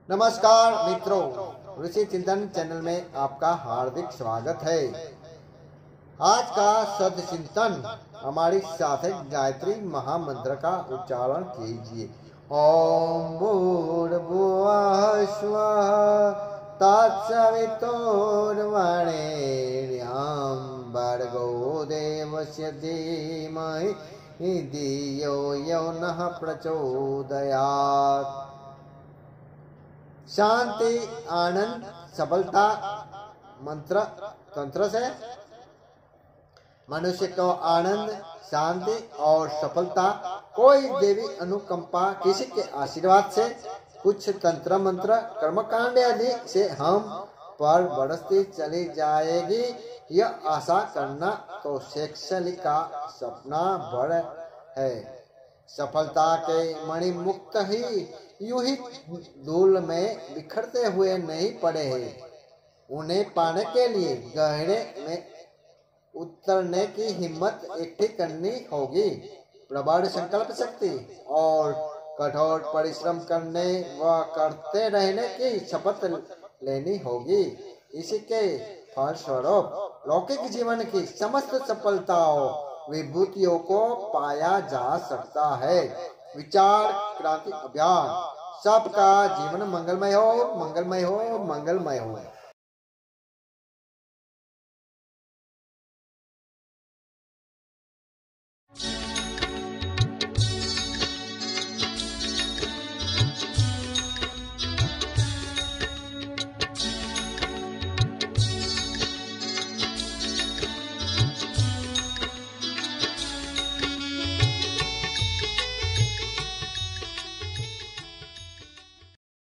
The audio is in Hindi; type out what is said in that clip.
नमस्कार मित्रों, ऋषि चिंतन चैनल में आपका हार्दिक स्वागत है। आज का सद चिंतन हमारी साथ गायत्री महामंत्र का उच्चारण कीजिए। ओम भूर्भुवः स्वः तत्सवितुर्वरेण्यं भर्गो देवस्य धीमहि धियो यो नः प्रचोदयात्। शांति, आनंद, सफलता मंत्र तंत्र से मनुष्य को आनंद, शांति और सफलता कोई देवी अनुकंपा किसी के आशीर्वाद से कुछ तंत्र मंत्र कर्मकांड आदि से हम पर बरसती चली जाएगी। यह आशा करना तो शेषशली का सपना बड़ है। सफलता के मणि मुक्त ही यूं ही धूल में बिखरते हुए नहीं पड़े हैं। उन्हें पाने के लिए गहरे में उतरने की हिम्मत इकट्ठी करनी होगी। प्रबल संकल्प शक्ति और कठोर परिश्रम करने व करते रहने की शपथ लेनी होगी। इसी के फलस्वरूप लौकिक जीवन की समस्त सफलताओं विभूतियों को पाया जा सकता है। विचार क्रांति अभियान। सबका जीवन मंगलमय हो, मंगलमय हो, मंगलमय हो।